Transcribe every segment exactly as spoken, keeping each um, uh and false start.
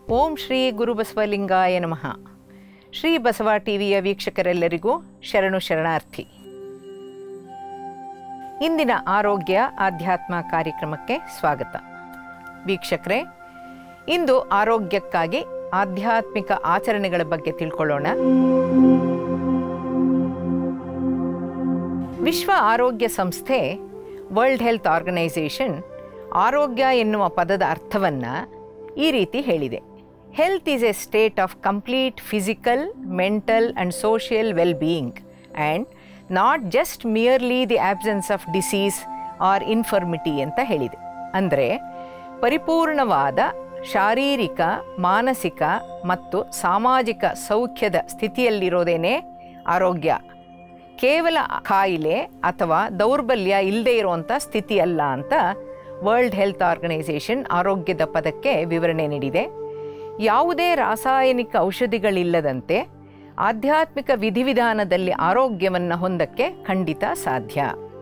ಓಂ ಶ್ರೀ ಗುರುಬಸವಲಿಂಗಾಯ ನಮಃ. ಶ್ರೀ ಬಸವ ಟಿವಿಯ ವೀಕ್ಷಕರೆಲ್ಲರಿಗೂ ಶರಣು ಶರಣಾರ್ಥಿ. ಇಂದಿನ ಆರೋಗ್ಯ ಆಧ್ಯಾತ್ಮ ಕಾರ್ಯಕ್ರಮಕ್ಕೆ ಸ್ವಾಗತ. ವೀಕ್ಷಕರೇ, ಇಂದು ಆರೋಗ್ಯಕ್ಕಾಗಿ ಆಧ್ಯಾತ್ಮಿಕ ಆಚರಣೆಗಳ ಬಗ್ಗೆ ತಿಳ್ಕೊಳ್ಳೋಣ. ವಿಶ್ವ ಆರೋಗ್ಯ ಸಂಸ್ಥೆ ವರ್ಲ್ಡ್ ಹೆಲ್ತ್ ಆರ್ಗನೈಸೇಷನ್ ಆರೋಗ್ಯ ಎನ್ನುವ ಪದದ ಅರ್ಥವನ್ನು ಈ ರೀತಿ ಹೇಳಿದೆ. Health is a state of complete physical, mental and social well being and not just merely the absence of disease or infirmity ಅಂತ ಹೇಳಿದೆ. ಅಂದರೆ ಪರಿಪೂರ್ಣವಾದ ಶಾರೀರಿಕ, ಮಾನಸಿಕ ಮತ್ತು ಸಾಮಾಜಿಕ ಸೌಖ್ಯದ ಸ್ಥಿತಿಯಲ್ಲಿರೋದೇನೇ ಆರೋಗ್ಯ. ಕೇವಲ ಕಾಯಿಲೆ ಅಥವಾ ದೌರ್ಬಲ್ಯ ಇಲ್ಲದೆ ಇರುವಂಥ ಸ್ಥಿತಿ ಅಲ್ಲ ಅಂತ ವರ್ಲ್ಡ್ ಹೆಲ್ತ್ ಆರ್ಗನೈಸೇಷನ್ ಆರೋಗ್ಯದ ಪದಕ್ಕೆ ವಿವರಣೆ ನೀಡಿದೆ. ಯಾವುದೇ ರಾಸಾಯನಿಕ ಔಷಧಿಗಳಿಲ್ಲದಂತೆ ಆಧ್ಯಾತ್ಮಿಕ ವಿಧಿವಿಧಾನದಲ್ಲಿ ಆರೋಗ್ಯವನ್ನು ಹೊಂದಕ್ಕೆ ಖಂಡಿತ ಸಾಧ್ಯ.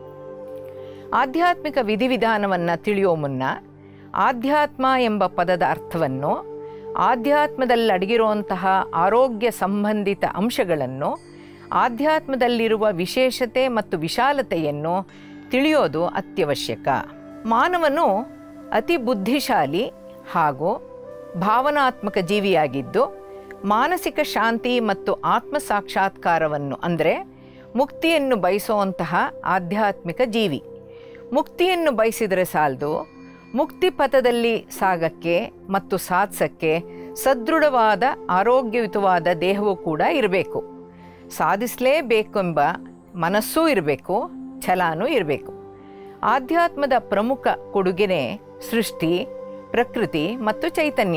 ಆಧ್ಯಾತ್ಮಿಕ ವಿಧಿವಿಧಾನವನ್ನು ತಿಳಿಯೋ ಮುನ್ನ ಆಧ್ಯಾತ್ಮ ಎಂಬ ಪದದ ಅರ್ಥವನ್ನು, ಆಧ್ಯಾತ್ಮದಲ್ಲಿ ಅಡಗಿರುವಂತಹ ಆರೋಗ್ಯ ಸಂಬಂಧಿತ ಅಂಶಗಳನ್ನು, ಆಧ್ಯಾತ್ಮದಲ್ಲಿರುವ ವಿಶೇಷತೆ ಮತ್ತು ವಿಶಾಲತೆಯನ್ನು ತಿಳಿಯೋದು ಅತ್ಯವಶ್ಯಕ. ಮಾನವನು ಅತಿ ಬುದ್ಧಿಶಾಲಿ ಹಾಗೂ ಭಾವನಾತ್ಮಕ ಜೀವಿಯಾಗಿದ್ದು, ಮಾನಸಿಕ ಶಾಂತಿ ಮತ್ತು ಆತ್ಮ ಸಾಕ್ಷಾತ್ಕಾರವನ್ನು ಅಂದರೆ ಮುಕ್ತಿಯನ್ನು ಬಯಸುವಂತಹ ಆಧ್ಯಾತ್ಮಿಕ ಜೀವಿ. ಮುಕ್ತಿಯನ್ನು ಬಯಸಿದರೆ ಸಾಲದು, ಮುಕ್ತಿ ಪಥದಲ್ಲಿ ಸಾಗಕ್ಕೆ ಮತ್ತು ಸಾಧಿಸಕ್ಕೆ ಸದೃಢವಾದ ಆರೋಗ್ಯಯುತವಾದ ದೇಹವೂ ಕೂಡ ಇರಬೇಕು. ಸಾಧಿಸಲೇಬೇಕೆಂಬ ಮನಸ್ಸೂ ಇರಬೇಕು, ಛಲನೂ ಇರಬೇಕು. ಆಧ್ಯಾತ್ಮದ ಪ್ರಮುಖ ಕೊಡುಗೆನೇ ಸೃಷ್ಟಿ, ಪ್ರಕೃತಿ ಮತ್ತು ಚೈತನ್ಯ.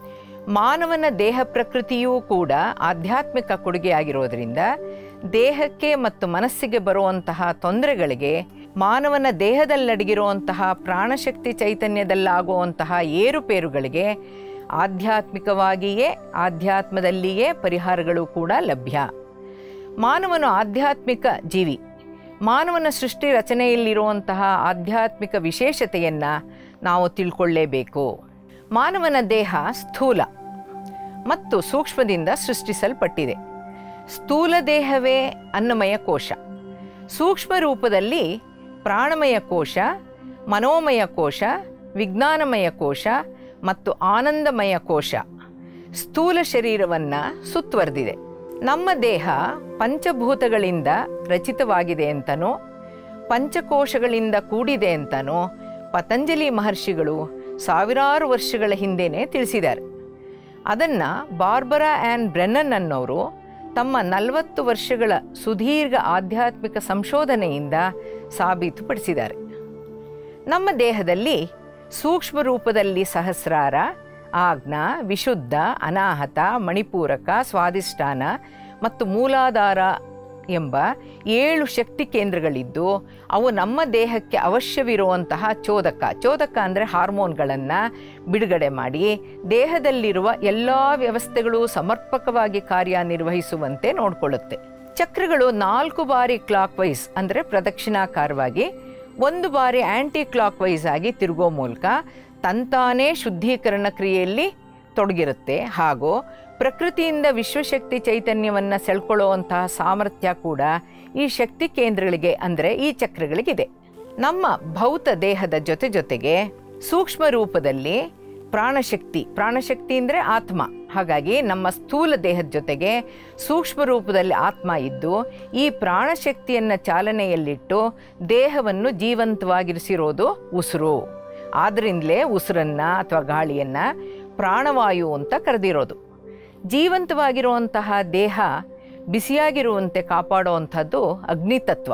ಮಾನವನ ದೇಹ ಪ್ರಕೃತಿಯೂ ಕೂಡ ಆಧ್ಯಾತ್ಮಿಕ ಕೊಡುಗೆಯಾಗಿರೋದ್ರಿಂದ ದೇಹಕ್ಕೆ ಮತ್ತು ಮನಸ್ಸಿಗೆ ಬರುವಂತಹ ತೊಂದರೆಗಳಿಗೆ ಮಾನವನ ದೇಹದಲ್ಲಡಗಿರುವಂತಹ ಪ್ರಾಣಶಕ್ತಿ ಚೈತನ್ಯದಲ್ಲಾಗುವಂತಹ ಏರುಪೇರುಗಳಿಗೆ ಆಧ್ಯಾತ್ಮಿಕವಾಗಿಯೇ ಆಧ್ಯಾತ್ಮದಲ್ಲಿಯೇ ಪರಿಹಾರಗಳು ಕೂಡ ಲಭ್ಯ. ಮಾನವನು ಆಧ್ಯಾತ್ಮಿಕ ಜೀವಿ. ಮಾನವನ ಸೃಷ್ಟಿ ರಚನೆಯಲ್ಲಿರುವಂತಹ ಆಧ್ಯಾತ್ಮಿಕ ವಿಶೇಷತೆಯನ್ನು ನಾವು ತಿಳ್ಕೊಳ್ಳೇಬೇಕು. ಮಾನವನ ದೇಹ ಸ್ಥೂಲ ಮತ್ತು ಸೂಕ್ಷ್ಮದಿಂದ ಸೃಷ್ಟಿಸಲ್ಪಟ್ಟಿದೆ. ಸ್ಥೂಲ ದೇಹವೇ ಅನ್ನಮಯ ಕೋಶ, ಸೂಕ್ಷ್ಮ ರೂಪದಲ್ಲಿ ಪ್ರಾಣಮಯ ಕೋಶ, ಮನೋಮಯ ಕೋಶ, ವಿಜ್ಞಾನಮಯ ಕೋಶ ಮತ್ತು ಆನಂದಮಯ ಕೋಶ ಸ್ಥೂಲ ಶರೀರವನ್ನು ಸುತ್ತುವರೆದಿದೆ. ನಮ್ಮ ದೇಹ ಪಂಚಭೂತಗಳಿಂದ ರಚಿತವಾಗಿದೆ ಅಂತನೋ ಪಂಚಕೋಶಗಳಿಂದ ಕೂಡಿದೆ ಅಂತನೋ ಪತಂಜಲಿ ಮಹರ್ಷಿಗಳು ಸಾವಿರಾರು ವರ್ಷಗಳ ಹಿಂದೆಯೇ ತಿಳಿಸಿದ್ದಾರೆ. ಅದನ್ನು ಬಾರ್ಬರಾ ಆ್ಯನ್ ಬ್ರೆನ್ನನ್ ಅನ್ನೋರು ತಮ್ಮ ನಲವತ್ತು ವರ್ಷಗಳ ಸುದೀರ್ಘ ಆಧ್ಯಾತ್ಮಿಕ ಸಂಶೋಧನೆಯಿಂದ ಸಾಬೀತುಪಡಿಸಿದ್ದಾರೆ. ನಮ್ಮ ದೇಹದಲ್ಲಿ ಸೂಕ್ಷ್ಮ ರೂಪದಲ್ಲಿ ಸಹಸ್ರಾರ, ಆಜ್ಞ, ವಿಶುದ್ಧ, ಅನಾಹತ, ಮಣಿಪೂರಕ, ಸ್ವಾಧಿಷ್ಠಾನ ಮತ್ತು ಮೂಲಾಧಾರ ಎಂಬ ಏಳು ಶಕ್ತಿ ಕೇಂದ್ರಗಳಿದ್ದು ಅವು ನಮ್ಮ ದೇಹಕ್ಕೆ ಅವಶ್ಯವಿರುವಂತಹ ಚೋದಕ ಚೋದಕ ಅಂದರೆ ಹಾರ್ಮೋನ್ಗಳನ್ನು ಬಿಡುಗಡೆ ಮಾಡಿ ದೇಹದಲ್ಲಿರುವ ಎಲ್ಲ ವ್ಯವಸ್ಥೆಗಳು ಸಮರ್ಪಕವಾಗಿ ಕಾರ್ಯನಿರ್ವಹಿಸುವಂತೆ ನೋಡಿಕೊಳ್ಳುತ್ತೆ. ಚಕ್ರಗಳು ನಾಲ್ಕು ಬಾರಿ ಕ್ಲಾಕ್ ವೈಸ್ ಅಂದರೆ ಪ್ರದಕ್ಷಿಣಾಕಾರವಾಗಿ, ಒಂದು ಬಾರಿ ಆ್ಯಂಟಿ ಕ್ಲಾಕ್ ವೈಸ್ ಆಗಿ ತಿರುಗೋ ಮೂಲಕ ತಂತಾನೇ ಶುದ್ಧೀಕರಣ ಕ್ರಿಯೆಯಲ್ಲಿ ತೊಡಗಿರುತ್ತೆ. ಹಾಗೂ ಪ್ರಕೃತಿಯಿಂದ ವಿಶ್ವಶಕ್ತಿ ಚೈತನ್ಯವನ್ನು ಸೆಳ್ಕೊಳ್ಳುವಂತಹ ಸಾಮರ್ಥ್ಯ ಕೂಡ ಈ ಶಕ್ತಿ ಕೇಂದ್ರಗಳಿಗೆ ಅಂದರೆ ಈ ಚಕ್ರಗಳಿಗಿದೆ. ನಮ್ಮ ಭೌತ ದೇಹದ ಜೊತೆ ಜೊತೆಗೆ ಸೂಕ್ಷ್ಮ ರೂಪದಲ್ಲಿ ಪ್ರಾಣಶಕ್ತಿ, ಪ್ರಾಣಶಕ್ತಿ ಅಂದರೆ ಆತ್ಮ, ಹಾಗಾಗಿ ನಮ್ಮ ಸ್ಥೂಲ ದೇಹದ ಜೊತೆಗೆ ಸೂಕ್ಷ್ಮ ರೂಪದಲ್ಲಿ ಆತ್ಮ ಇದ್ದು ಈ ಪ್ರಾಣಶಕ್ತಿಯನ್ನು ಚಾಲನೆಯಲ್ಲಿಟ್ಟು ದೇಹವನ್ನು ಜೀವಂತವಾಗಿರಿಸಿರೋದು ಉಸಿರು. ಆದ್ದರಿಂದಲೇ ಉಸಿರನ್ನು ಅಥವಾ ಗಾಳಿಯನ್ನು ಪ್ರಾಣವಾಯು ಅಂತ ಕರೆದಿರೋದು. ಜೀವಂತವಾಗಿರುವಂತಹ ದೇಹ ಬಿಸಿಯಾಗಿರುವಂತೆ ಕಾಪಾಡುವಂಥದ್ದು ಅಗ್ನಿತತ್ವ.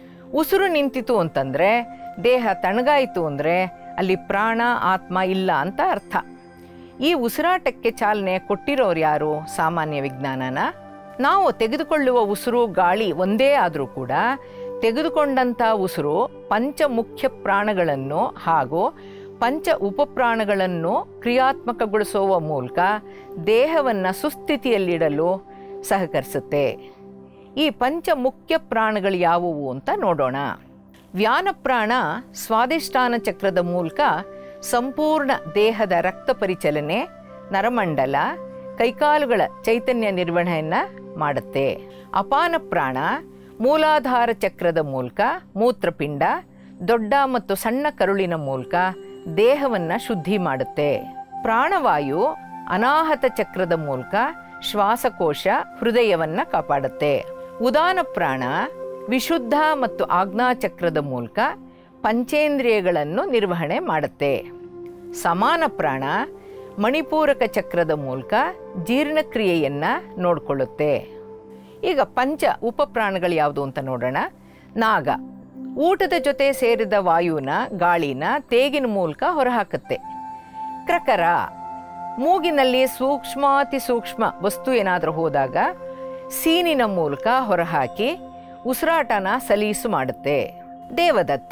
ಉಸಿರು ನಿಂತಿತು ಅಂತಂದರೆ, ದೇಹ ತಣ್ಣಗಾಯಿತು ಅಂದರೆ ಅಲ್ಲಿ ಪ್ರಾಣ ಆತ್ಮ ಇಲ್ಲ ಅಂತ ಅರ್ಥ. ಈ ಉಸಿರಾಟಕ್ಕೆ ಚಾಲನೆ ಕೊಟ್ಟಿರೋರು ಯಾರು? ಸಾಮಾನ್ಯ ವಿಜ್ಞಾನನ. ನಾವು ತೆಗೆದುಕೊಳ್ಳುವ ಉಸಿರು ಗಾಳಿ ಒಂದೇ ಆದರೂ ಕೂಡ ತೆಗೆದುಕೊಂಡಂಥ ಉಸಿರು ಪಂಚಮುಖ್ಯ ಪ್ರಾಣಗಳನ್ನು ಹಾಗೂ ಪಂಚ ಉಪಪ್ರಾಣಗಳನ್ನು ಕ್ರಿಯಾತ್ಮಕಗೊಳಿಸುವ ಮೂಲಕ ದೇಹವನ್ನು ಸುಸ್ಥಿತಿಯಲ್ಲಿಡಲು ಸಹಕರಿಸುತ್ತೆ. ಈ ಪಂಚ ಮುಖ್ಯ ಪ್ರಾಣಗಳು ಯಾವುವು ಅಂತ ನೋಡೋಣ. ವ್ಯಾನಪ್ರಾಣ ಸ್ವಾಧಿಷ್ಠಾನ ಚಕ್ರದ ಮೂಲಕ ಸಂಪೂರ್ಣ ದೇಹದ ರಕ್ತ ಪರಿಚಲನೆ ನರಮಂಡಲ, ಕೈಕಾಲುಗಳ ಚೈತನ್ಯ ನಿರ್ವಹಣೆಯನ್ನು ಮಾಡುತ್ತೆ. ಅಪಾನ ಪ್ರಾಣ ಮೂಲಾಧಾರ ಚಕ್ರದ ಮೂಲಕ ಮೂತ್ರಪಿಂಡ, ದೊಡ್ಡ ಮತ್ತು ಸಣ್ಣ ಕರುಳಿನ ಮೂಲಕ ದೇಹವನ್ನು ಶುದ್ಧಿ ಮಾಡುತ್ತೆ. ಪ್ರಾಣವಾಯು ಅನಾಹತ ಚಕ್ರದ ಮೂಲಕ ಶ್ವಾಸಕೋಶ, ಹೃದಯವನ್ನು ಕಾಪಾಡುತ್ತೆ. ಉದಾನ ಪ್ರಾಣ ವಿಶುದ್ಧ ಮತ್ತು ಆಜ್ಞಾಚಕ್ರದ ಮೂಲಕ ಪಂಚೇಂದ್ರಿಯಗಳನ್ನು ನಿರ್ವಹಣೆ ಮಾಡುತ್ತೆ. ಸಮಾನ ಪ್ರಾಣ ಮಣಿಪೂರಕ ಚಕ್ರದ ಮೂಲಕ ಜೀರ್ಣಕ್ರಿಯೆಯನ್ನು ನೋಡಿಕೊಳ್ಳುತ್ತೆ. ಈಗ ಪಂಚ ಉಪಪ್ರಾಣಗಳು ಯಾವುದು ಅಂತ ನೋಡೋಣ. ನಾಗ ಊಟದ ಜೊತೆ ಸೇರಿದ ವಾಯುನ, ಗಾಳಿನ ತೇಗಿನ ಮೂಲಕ ಹೊರಹಾಕುತ್ತೆ. ಕ್ರಕರ ಮೂಗಿನಲ್ಲಿ ಸೂಕ್ಷ್ಮಾತಿ ಸೂಕ್ಷ್ಮ ವಸ್ತು ಏನಾದರೂ ಹೋದಾಗ ಸೀನಿನ ಮೂಲಕ ಹೊರಹಾಕಿ ಉಸಿರಾಟನ ಸಲೀಸು ಮಾಡುತ್ತೆ. ದೇವದತ್ತ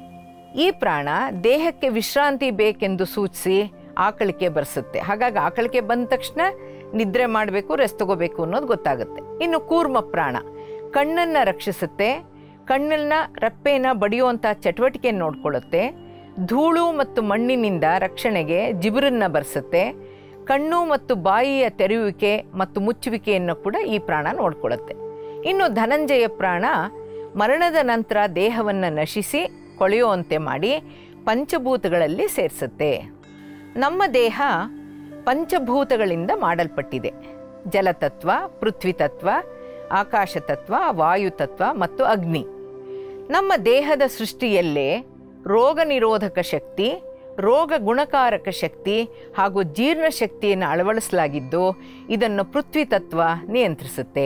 ಈ ಪ್ರಾಣ ದೇಹಕ್ಕೆ ವಿಶ್ರಾಂತಿ ಬೇಕೆಂದು ಸೂಚಿಸಿ ಆಕಳಿಕೆ ಬರೆಸುತ್ತೆ. ಹಾಗಾಗಿ ಆಕಳಿಕೆ ಬಂದ ತಕ್ಷಣ ನಿದ್ರೆ ಮಾಡಬೇಕು, ರೆಸ್ಟ್ ತಗೋಬೇಕು ಅನ್ನೋದು ಗೊತ್ತಾಗುತ್ತೆ. ಇನ್ನು ಕೂರ್ಮ ಪ್ರಾಣ ಕಣ್ಣನ್ನು ರಕ್ಷಿಸುತ್ತೆ. ಕಣ್ಣನ್ನ ರೆಪ್ಪೆನ ಬಡಿಯುವಂಥ ಚಟುವಟಿಕೆಯನ್ನು ನೋಡ್ಕೊಳ್ಳುತ್ತೆ. ಧೂಳು ಮತ್ತು ಮಣ್ಣಿನಿಂದ ರಕ್ಷಣೆಗೆ ಜಿಬುರನ್ನು ಬರೆಸುತ್ತೆ. ಕಣ್ಣು ಮತ್ತು ಬಾಯಿಯ ತೆರೆಯುವಿಕೆ ಮತ್ತು ಮುಚ್ಚುವಿಕೆಯನ್ನು ಕೂಡ ಈ ಪ್ರಾಣ ನೋಡ್ಕೊಳ್ಳುತ್ತೆ. ಇನ್ನು ಧನಂಜಯ ಪ್ರಾಣ ಮರಣದ ನಂತರ ದೇಹವನ್ನು ನಶಿಸಿ ಕೊಳೆಯುವಂತೆ ಮಾಡಿ ಪಂಚಭೂತಗಳಲ್ಲಿ ಸೇರಿಸುತ್ತೆ. ನಮ್ಮ ದೇಹ ಪಂಚಭೂತಗಳಿಂದ ಮಾಡಲ್ಪಟ್ಟಿದೆ. ಜಲತತ್ವ, ಪೃಥ್ವಿತತ್ವ, ಆಕಾಶತತ್ವ, ವಾಯುತತ್ವ ಮತ್ತು ಅಗ್ನಿ. ನಮ್ಮ ದೇಹದ ಸೃಷ್ಟಿಯಲ್ಲೇ ರೋಗ ನಿರೋಧಕ ಶಕ್ತಿ, ರೋಗ ಗುಣಕಾರಕ ಶಕ್ತಿ ಹಾಗೂ ಜೀರ್ಣಶಕ್ತಿಯನ್ನು ಅಳವಡಿಸಲಾಗಿದ್ದು ಇದನ್ನು ಪೃಥ್ವಿತತ್ವ ನಿಯಂತ್ರಿಸುತ್ತೆ.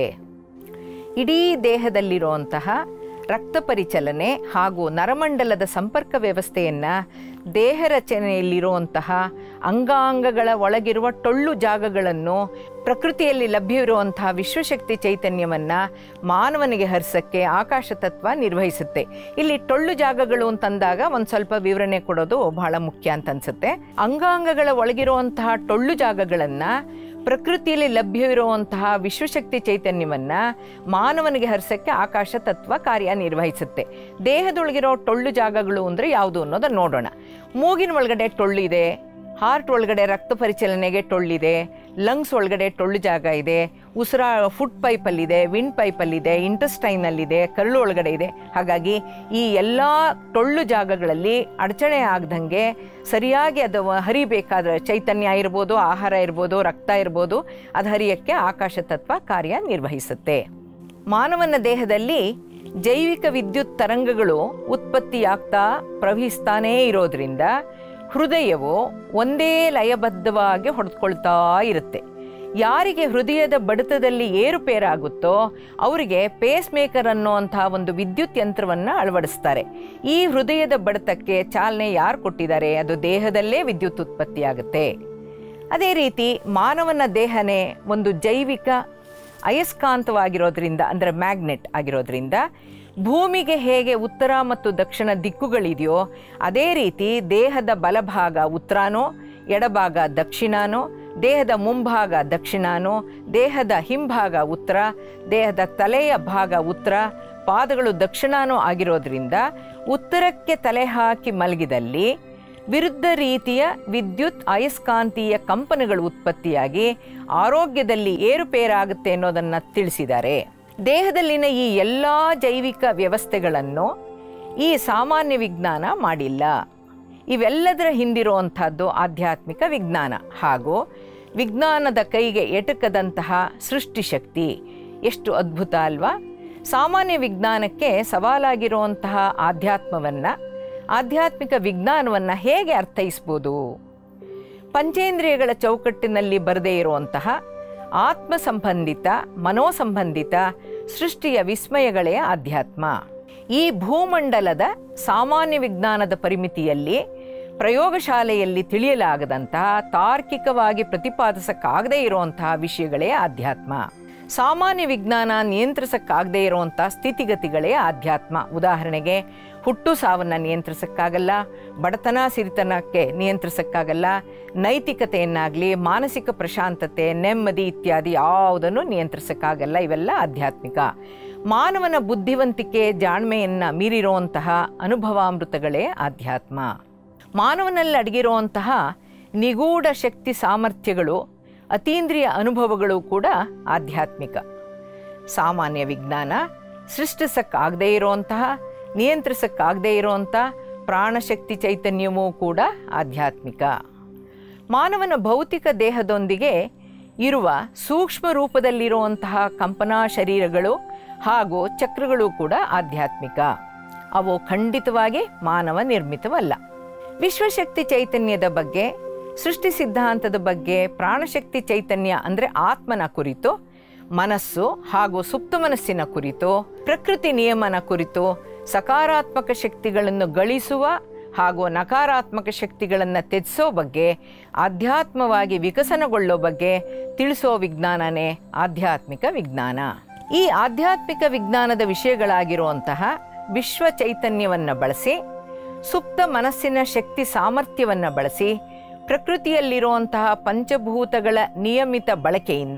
ಇಡೀ ದೇಹದಲ್ಲಿರುವಂತಹ ರಕ್ತ ಪರಿಚಲನೆ ಹಾಗೂ ನರಮಂಡಲದ ಸಂಪರ್ಕ ವ್ಯವಸ್ಥೆಯನ್ನು ದೇಹ ರಚನೆಯಲ್ಲಿರುವಂತಹ ಅಂಗಾಂಗಗಳ ಒಳಗಿರುವ ಟೊಳ್ಳು ಜಾಗಗಳನ್ನು ಪ್ರಕೃತಿಯಲ್ಲಿ ಲಭ್ಯವಿರುವಂತಹ ವಿಶ್ವಶಕ್ತಿ ಚೈತನ್ಯವನ್ನು ಮಾನವನಿಗೆ ಹರಿಸೋಕ್ಕೆ ಆಕಾಶ ತತ್ವ ನಿರ್ವಹಿಸುತ್ತೆ. ಇಲ್ಲಿ ಟೊಳ್ಳು ಜಾಗಗಳು ಅಂತಂದಾಗ ಒಂದು ಸ್ವಲ್ಪ ವಿವರಣೆ ಕೊಡೋದು ಬಹಳ ಮುಖ್ಯ ಅಂತ ಅನ್ಸುತ್ತೆ. ಅಂಗಾಂಗಗಳ ಒಳಗಿರುವಂತಹ ಟೊಳ್ಳು ಜಾಗಗಳನ್ನು ಪ್ರಕೃತಿಯಲ್ಲಿ ಲಭ್ಯವಿರುವಂತಹ ವಿಶ್ವಶಕ್ತಿ ಚೈತನ್ಯವನ್ನು ಮಾನವನಿಗೆ ಹರಿಸೋಕ್ಕೆ ಆಕಾಶ ತತ್ವ ಕಾರ್ಯನಿರ್ವಹಿಸುತ್ತೆ. ದೇಹದೊಳಗಿರೋ ಟೊಳ್ಳು ಜಾಗಗಳು ಅಂದರೆ ಯಾವುದು ಅನ್ನೋದನ್ನು ನೋಡೋಣ. ಮೂಗಿನ ಒಳಗಡೆ ಟೊಳ್ಳಿದೆ, ಹಾರ್ಟ್ ಒಳಗಡೆ ರಕ್ತ ಪರಿಚಲನೆಗೆ ಟೊಳ್ಳಿದೆ, ಲಂಗ್ಸ್ ಒಳಗಡೆ ಟೊಳ್ಳು ಜಾಗ ಇದೆ, ಉಸಿರಾ ಫುಡ್ ಪೈಪಲ್ಲಿದೆ, ವಿಂಡ್ ಪೈಪಲ್ಲಿದೆ, ಇಂಟೆಸ್ಟೈನಲ್ಲಿದೆ, ಕರುಳು ಒಳಗಡೆ ಇದೆ. ಹಾಗಾಗಿ ಈ ಎಲ್ಲ ಟೊಳ್ಳು ಜಾಗಗಳಲ್ಲಿ ಅಡಚಣೆ ಆಗದಂಗೆ ಸರಿಯಾಗಿ ಅದು ಹರಿಬೇಕಾದ್ರೆ ಚೈತನ್ಯ ಇರ್ಬೋದು, ಆಹಾರ ಇರ್ಬೋದು, ರಕ್ತ ಇರ್ಬೋದು, ಅದು ಹರಿಯಕ್ಕೆ ಆಕಾಶ ತತ್ವ ಕಾರ್ಯನಿರ್ವಹಿಸುತ್ತೆ. ಮಾನವನ ದೇಹದಲ್ಲಿ ಜೈವಿಕ ವಿದ್ಯುತ್ ತರಂಗಗಳು ಉತ್ಪತ್ತಿಯಾಗ್ತಾ ಪ್ರವಹಿಸ್ತಾನೇ ಇರೋದ್ರಿಂದ ಹೃದಯವು ಒಂದೇ ಲಯಬದ್ಧವಾಗಿ ಹೊಡೆದುಕೊಳ್ತಾ ಇರುತ್ತೆ. ಯಾರಿಗೆ ಹೃದಯದ ಬಡಿತದಲ್ಲಿ ಏರುಪೇರಾಗುತ್ತೋ ಅವರಿಗೆ ಪೇಸ್ ಮೇಕರ್ ಅನ್ನುವಂಥ ಒಂದು ವಿದ್ಯುತ್ ಯಂತ್ರವನ್ನು ಅಳವಡಿಸ್ತಾರೆ. ಈ ಹೃದಯದ ಬಡಿತಕ್ಕೆ ಚಾಲನೆ ಯಾರು ಕೊಟ್ಟಿದ್ದಾರೆ? ಅದು ದೇಹದಲ್ಲೇ ವಿದ್ಯುತ್ ಉತ್ಪತ್ತಿಯಾಗುತ್ತೆ. ಅದೇ ರೀತಿ ಮಾನವನ ದೇಹನೇ ಒಂದು ಜೈವಿಕ ಅಯಸ್ಕಾಂತವಾಗಿರೋದ್ರಿಂದ, ಅಂದರೆ ಮ್ಯಾಗ್ನೆಟ್ ಆಗಿರೋದ್ರಿಂದ ಭೂಮಿಗೆ ಹೇಗೆ ಉತ್ತರ ಮತ್ತು ದಕ್ಷಿಣ ದಿಕ್ಕುಗಳಿದೆಯೋ ಅದೇ ರೀತಿ ದೇಹದ ಬಲಭಾಗ ಉತ್ತರಾನೋ, ಎಡಭಾಗ ದಕ್ಷಿಣನೋ, ದೇಹದ ಮುಂಭಾಗ ದಕ್ಷಿಣನೋ, ದೇಹದ ಹಿಂಭಾಗ ಉತ್ತರ, ದೇಹದ ತಲೆಯ ಭಾಗ ಉತ್ತರ, ಪಾದಗಳು ದಕ್ಷಿಣನೋ ಆಗಿರೋದ್ರಿಂದ ಉತ್ತರಕ್ಕೆ ತಲೆ ಹಾಕಿ ಮಲಗಿದಲ್ಲಿ ವಿರುದ್ಧ ರೀತಿಯ ವಿದ್ಯುತ್ ಅಯಸ್ಕಾಂತೀಯ ಕಂಪನಗಳು ಉತ್ಪತ್ತಿಯಾಗಿ ಆರೋಗ್ಯದಲ್ಲಿ ಏರುಪೇರಾಗುತ್ತೆ ಅನ್ನೋದನ್ನು ತಿಳಿಸಿದ್ದಾರೆ. ದೇಹದಲ್ಲಿನ ಈ ಎಲ್ಲ ಜೈವಿಕ ವ್ಯವಸ್ಥೆಗಳನ್ನು ಈ ಸಾಮಾನ್ಯ ವಿಜ್ಞಾನ ಮಾಡಿಲ್ಲ. ಇವೆಲ್ಲದರ ಹಿಂದಿರುವಂಥದ್ದು ಆಧ್ಯಾತ್ಮಿಕ ವಿಜ್ಞಾನ ಹಾಗೂ ವಿಜ್ಞಾನದ ಕೈಗೆ ಎಟಕದಂತಹ ಸೃಷ್ಟಿಶಕ್ತಿ. ಎಷ್ಟು ಅದ್ಭುತ ಅಲ್ವಾ? ಸಾಮಾನ್ಯ ವಿಜ್ಞಾನಕ್ಕೆ ಸವಾಲಾಗಿರುವಂತಹ ಆಧ್ಯಾತ್ಮವನ್ನು, ಆಧ್ಯಾತ್ಮಿಕ ವಿಜ್ಞಾನವನ್ನು ಹೇಗೆ ಅರ್ಥೈಸ್ಬೋದು? ಪಂಚೇಂದ್ರಿಯಗಳ ಚೌಕಟ್ಟಿನಲ್ಲಿ ಬರದೇ ಇರುವಂತಹ ಆತ್ಮ ಸಂಬಂಧಿತ, ಮನೋಸಂಬಂಧಿತ ಸೃಷ್ಟಿಯ ವಿಸ್ಮಯಗಳೇ ಆಧ್ಯಾತ್ಮ. ಈ ಭೂಮಂಡಲದ ಸಾಮಾನ್ಯ ವಿಜ್ಞಾನದ ಪರಿಮಿತಿಯಲ್ಲಿ ಪ್ರಯೋಗಶಾಲೆಯಲ್ಲಿ ತಿಳಿಯಲಾಗದಂತಹ, ತಾರ್ಕಿಕವಾಗಿ ಪ್ರತಿಪಾದಿಸಕ್ಕಾಗದೇ ಇರುವಂತಹ ವಿಷಯಗಳೇ ಆಧ್ಯಾತ್ಮ. ಸಾಮಾನ್ಯ ವಿಜ್ಞಾನ ನಿಯಂತ್ರಿಸಕ್ಕಾಗದೇ ಇರುವಂಥ ಸ್ಥಿತಿಗತಿಗಳೇ ಆಧ್ಯಾತ್ಮ. ಉದಾಹರಣೆಗೆ ಹುಟ್ಟು ಸಾವನ್ನು ನಿಯಂತ್ರಿಸಕ್ಕಾಗಲ್ಲ, ಬಡತನ ಸಿರಿತನಕ್ಕೆ ನಿಯಂತ್ರಿಸಕ್ಕಾಗಲ್ಲ, ನೈತಿಕತೆಯನ್ನಾಗಲಿ, ಮಾನಸಿಕ ಪ್ರಶಾಂತತೆ, ನೆಮ್ಮದಿ ಇತ್ಯಾದಿ ಯಾವುದನ್ನು ನಿಯಂತ್ರಿಸಕ್ಕಾಗಲ್ಲ. ಇವೆಲ್ಲ ಆಧ್ಯಾತ್ಮಿಕ. ಮಾನವನ ಬುದ್ಧಿವಂತಿಕೆ, ಜಾಣ್ಮೆಯನ್ನು ಮೀರಿರುವಂತಹ ಅನುಭವಾಮೃತಗಳೇ ಆಧ್ಯಾತ್ಮ. ಮಾನವನಲ್ಲಿ ಅಡಗಿರುವಂತಹ ನಿಗೂಢ ಶಕ್ತಿ ಸಾಮರ್ಥ್ಯಗಳು, ಅತೀಂದ್ರಿಯ ಅನುಭವಗಳು ಕೂಡ ಆಧ್ಯಾತ್ಮಿಕ. ಸಾಮಾನ್ಯ ವಿಜ್ಞಾನ ಸೃಷ್ಟಿಸಕ್ಕಾಗದೇ ಇರುವಂತಹ, ನಿಯಂತ್ರಿಸಕ್ಕಾಗದೇ ಇರುವಂಥ ಪ್ರಾಣಶಕ್ತಿ ಚೈತನ್ಯವೂ ಕೂಡ ಆಧ್ಯಾತ್ಮಿಕ. ಮಾನವನ ಭೌತಿಕ ದೇಹದೊಂದಿಗೆ ಇರುವ ಸೂಕ್ಷ್ಮ ರೂಪದಲ್ಲಿರುವಂತಹ ಕಂಪನಾ ಶರೀರಗಳು ಹಾಗೂ ಚಕ್ರಗಳು ಕೂಡ ಆಧ್ಯಾತ್ಮಿಕ. ಅವು ಖಂಡಿತವಾಗಿ ಮಾನವ ನಿರ್ಮಿತವಲ್ಲ. ವಿಶ್ವಶಕ್ತಿ ಚೈತನ್ಯದ ಬಗ್ಗೆ, ಸೃಷ್ಟಿ ಸಿದ್ಧಾಂತದ ಬಗ್ಗೆ, ಪ್ರಾಣಶಕ್ತಿ ಚೈತನ್ಯ ಅಂದರೆ ಆತ್ಮನ ಕುರಿತು, ಮನಸ್ಸು ಹಾಗೂ ಸುಪ್ತ ಮನಸ್ಸಿನ ಕುರಿತು, ಪ್ರಕೃತಿ ನಿಯಮನ ಕುರಿತು, ಸಕಾರಾತ್ಮಕ ಶಕ್ತಿಗಳನ್ನು ಗಳಿಸುವ ಹಾಗೂ ನಕಾರಾತ್ಮಕ ಶಕ್ತಿಗಳನ್ನು ತ್ಯಜಿಸೋ ಬಗ್ಗೆ, ಆಧ್ಯಾತ್ಮವಾಗಿ ವಿಕಸನಗೊಳ್ಳೋ ಬಗ್ಗೆ ತಿಳಿಸೋ ವಿಜ್ಞಾನನೇ ಆಧ್ಯಾತ್ಮಿಕ ವಿಜ್ಞಾನ. ಈ ಆಧ್ಯಾತ್ಮಿಕ ವಿಜ್ಞಾನದ ವಿಷಯಗಳಾಗಿರುವಂತಹ ವಿಶ್ವ ಚೈತನ್ಯವನ್ನು ಬಳಸಿ, ಸುಪ್ತ ಮನಸ್ಸಿನ ಶಕ್ತಿ ಸಾಮರ್ಥ್ಯವನ್ನು ಬಳಸಿ, ಪ್ರಕೃತಿಯಲ್ಲಿರುವಂತಹ ಪಂಚಭೂತಗಳ ನಿಯಮಿತ ಬಳಕೆಯಿಂದ,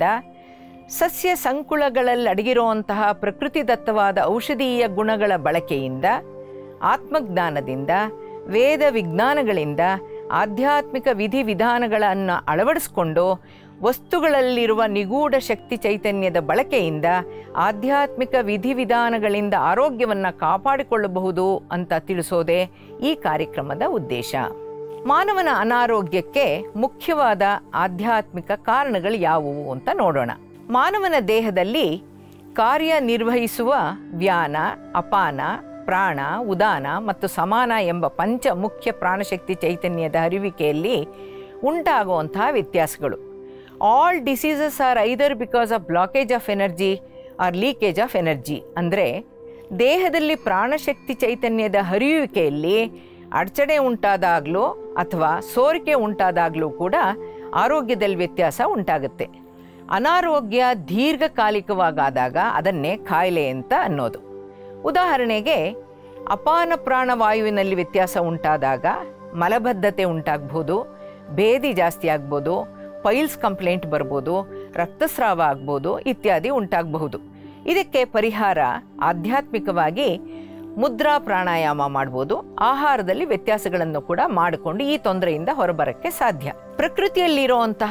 ಸಸ್ಯ ಸಂಕುಲಗಳಲ್ಲಡಗಿರುವಂತಹ ಪ್ರಕೃತಿದತ್ತವಾದ ಔಷಧೀಯ ಗುಣಗಳ ಬಳಕೆಯಿಂದ, ಆತ್ಮಜ್ಞಾನದಿಂದ, ವೇದ ವಿಜ್ಞಾನಗಳಿಂದ, ಆಧ್ಯಾತ್ಮಿಕ ವಿಧಿವಿಧಾನಗಳನ್ನು ಅಳವಡಿಸಿಕೊಂಡು, ವಸ್ತುಗಳಲ್ಲಿರುವ ನಿಗೂಢ ಶಕ್ತಿ ಚೈತನ್ಯದ ಬಳಕೆಯಿಂದ ಆಧ್ಯಾತ್ಮಿಕ ವಿಧಿವಿಧಾನಗಳಿಂದ ಆರೋಗ್ಯವನ್ನು ಕಾಪಾಡಿಕೊಳ್ಳಬಹುದು ಅಂತ ತಿಳಿಸೋದೇ ಈ ಕಾರ್ಯಕ್ರಮದ ಉದ್ದೇಶ. ಮಾನವನ ಅನಾರೋಗ್ಯಕ್ಕೆ ಮುಖ್ಯವಾದ ಆಧ್ಯಾತ್ಮಿಕ ಕಾರಣಗಳು ಯಾವುವು ಅಂತ ನೋಡೋಣ. ಮಾನವನ ದೇಹದಲ್ಲಿ ಕಾರ್ಯನಿರ್ವಹಿಸುವ ವ್ಯಾನ, ಅಪಾನ, ಪ್ರಾಣ, ಉದಾನ ಮತ್ತು ಸಮಾನ ಎಂಬ ಪಂಚ ಮುಖ್ಯ ಪ್ರಾಣಶಕ್ತಿ ಚೈತನ್ಯದ ಹರಿವಿಕೆಯಲ್ಲಿ ಉಂಟಾಗುವಂತಹ ವ್ಯತ್ಯಾಸಗಳು. All diseases are either because of blockage of energy or leakage of energy. ಅಂದರೆ ದೇಹದಲ್ಲಿ ಪ್ರಾಣಶಕ್ತಿ ಚೈತನ್ಯದ ಹರಿಯುವಿಕೆಯಲ್ಲಿ ಅಡಚಣೆ ಉಂಟಾದಾಗಲೂ ಅಥವಾ ಸೋರಿಕೆ ಉಂಟಾದಾಗಲೂ ಕೂಡ ಆರೋಗ್ಯದಲ್ಲಿ ವ್ಯತ್ಯಾಸ ಉಂಟಾಗುತ್ತೆ. ಅನಾರೋಗ್ಯ ದೀರ್ಘಕಾಲಿಕವಾಗಾದಾಗ ಅದನ್ನೇ ಕಾಯಿಲೆ ಅಂತ ಅನ್ನೋದು. ಉದಾಹರಣೆಗೆ ಅಪಾನ ಪ್ರಾಣವಾಯುವಿನಲ್ಲಿ ವ್ಯತ್ಯಾಸ ಉಂಟಾದಾಗ ಮಲಬದ್ಧತೆ ಉಂಟಾಗ್ಬೋದು, ಭೇದಿ ಜಾಸ್ತಿ ಆಗ್ಬೋದು, ಪೈಲ್ಸ್ ಕಂಪ್ಲೇಂಟ್ ಬರ್ಬೋದು, ರಕ್ತಸ್ರಾವ ಆಗ್ಬೋದು ಇತ್ಯಾದಿ ಉಂಟಾಗಬಹುದು. ಇದಕ್ಕೆ ಪರಿಹಾರ ಆಧ್ಯಾತ್ಮಿಕವಾಗಿ ಮುದ್ರಾ ಪ್ರಾಣಾಯಾಮ ಮಾಡ್ಬೋದು. ಆಹಾರದಲ್ಲಿ ವ್ಯತ್ಯಾಸಗಳನ್ನು ಕೂಡ ಮಾಡಿಕೊಂಡು ಈ ತೊಂದರೆಯಿಂದ ಹೊರಬರೋಕ್ಕೆ ಸಾಧ್ಯ. ಪ್ರಕೃತಿಯಲ್ಲಿರುವಂತಹ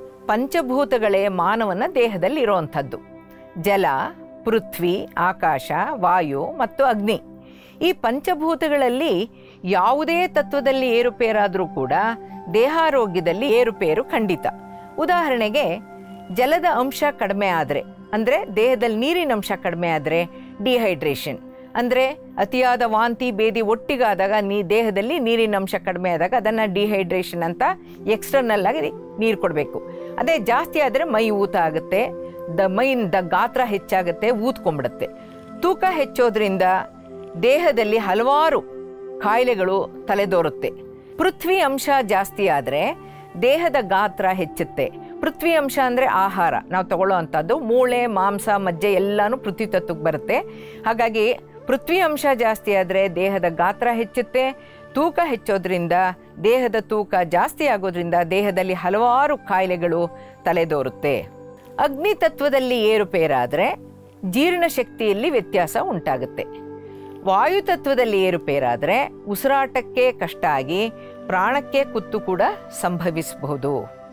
ಪಂಚಭೂತಗಳೇ ಮಾನವನ ದೇಹದಲ್ಲಿರುವಂಥದ್ದು. ಜಲ, ಪೃಥ್ವಿ, ಆಕಾಶ, ವಾಯು ಮತ್ತು ಅಗ್ನಿ. ಈ ಪಂಚಭೂತಗಳಲ್ಲಿ ಯಾವುದೇ ತತ್ವದಲ್ಲಿ ಏರುಪೇರಾದರೂ ಕೂಡ ದೇಹಾರೋಗ್ಯದಲ್ಲಿ ಏರುಪೇರು ಖಂಡಿತ. ಉದಾಹರಣೆಗೆ ಜಲದ ಅಂಶ ಕಡಿಮೆ ಆದರೆ, ಅಂದರೆ ದೇಹದಲ್ಲಿ ನೀರಿನ ಅಂಶ ಕಡಿಮೆ ಆದರೆ ಡಿಹೈಡ್ರೇಷನ್, ಅಂದರೆ ಅತಿಯಾದ ವಾಂತಿ ಭೇದಿ ಒಟ್ಟಿಗಾದಾಗ ನೀ ದೇಹದಲ್ಲಿ ನೀರಿನ ಅಂಶ ಕಡಿಮೆ ಆದಾಗ ಅದನ್ನು ಡಿಹೈಡ್ರೇಷನ್ ಅಂತ ಎಕ್ಸ್ಟರ್ನಲ್ ಆಗಿ ನೀರು ಕೊಡಬೇಕು. ಅದೇ ಜಾಸ್ತಿ ಆದರೆ ಮೈ ಊತ ಆಗುತ್ತೆ, ದ ಮೈಯಿಂದ ಗಾತ್ರ ಹೆಚ್ಚಾಗುತ್ತೆ, ಊದ್ಕೊಂಡ್ಬಿಡುತ್ತೆ. ತೂಕ ಹೆಚ್ಚೋದ್ರಿಂದ ದೇಹದಲ್ಲಿ ಹಲವಾರು ಕಾಯಿಲೆಗಳು ತಲೆದೋರುತ್ತೆ. ಪೃಥ್ವಿ ಅಂಶ ಜಾಸ್ತಿ ಆದರೆ ದೇಹದ ಗಾತ್ರ ಹೆಚ್ಚುತ್ತೆ. ಪೃಥ್ವಿ ಅಂಶ ಅಂದರೆ ಆಹಾರ, ನಾವು ತಗೊಳ್ಳೋ ಅಂಥದ್ದು ಮೂಳೆ, ಮಾಂಸ, ಮಜ್ಜೆ ಎಲ್ಲನೂ ಪೃಥ್ವಿ ತತ್ವಕ್ಕೆ ಬರುತ್ತೆ. ಹಾಗಾಗಿ ಪೃಥ್ವಿ ಅಂಶ ಜಾಸ್ತಿ ಆದರೆ ದೇಹದ ಗಾತ್ರ ಹೆಚ್ಚುತ್ತೆ. ತೂಕ ಹೆಚ್ಚೋದ್ರಿಂದ ದೇಹದ ತೂಕ ಜಾಸ್ತಿ ಆಗೋದ್ರಿಂದ ದೇಹದಲ್ಲಿ ಹಲವಾರು ಕಾಯಿಲೆಗಳು ತಲೆದೋರುತ್ತೆ. ಅಗ್ನಿ ತತ್ವದಲ್ಲಿ ಏರುಪೇರಾದರೆ ಜೀರ್ಣಶಕ್ತಿಯಲ್ಲಿ ವ್ಯತ್ಯಾಸ ಉಂಟಾಗುತ್ತೆ. ವಾಯು ತತ್ವದಲ್ಲಿ ಏರುಪೇರಾದರೆ ಉಸಿರಾಟಕ್ಕೆ ಕಷ್ಟ ಆಗಿ ಪ್ರಾಣಕ್ಕೆ ಕುತ್ತು ಕೂಡ ಸಂಭವಿಸಬಹುದು.